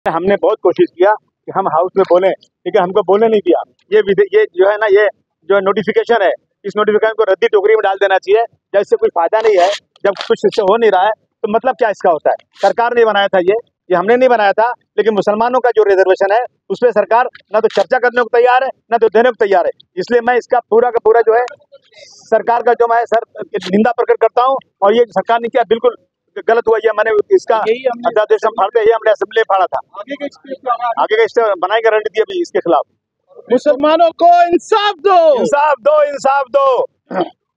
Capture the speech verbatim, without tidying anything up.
हमने बहुत कोशिश किया कि हम हाउस में बोलें, ठीक है, हमको बोलने नहीं दिया। ये ये जो है ना, ये जो नोटिफिकेशन है, इस नोटिफिकेशन को रद्दी टोकरी में डाल देना चाहिए। जब इससे कोई फायदा नहीं है, जब कुछ इससे हो नहीं रहा है, तो मतलब क्या इसका होता है? सरकार ने बनाया था ये ये हमने नहीं बनाया था, लेकिन मुसलमानों का जो रिजर्वेशन है उस पर सरकार ना तो चर्चा करने को तैयार है, ना तो देने को तैयार है। इसलिए मैं इसका पूरा का पूरा जो है सरकार का जो मैं सर निंदा प्रकट करता हूँ। और ये सरकार ने किया बिल्कुल गलत हुआ। ये मैंने इसका अध्यादेश हम फाड़ते ये हमने असेंबली फाड़ा था। आगे का आगे का स्टेप बनाएंगे रणनीति अभी इसके खिलाफ। मुसलमानों को इंसाफ दो, इंसाफ दो, इंसाफ दो।